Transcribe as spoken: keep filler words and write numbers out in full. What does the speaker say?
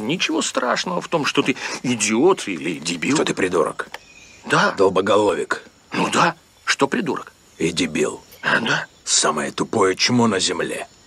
ничего страшного в том, что ты идиот или дебил. Что ты придурок? Да. Долбоголовик. Ну да. Что придурок? И дебил. А, да. Самое тупое чмо на земле.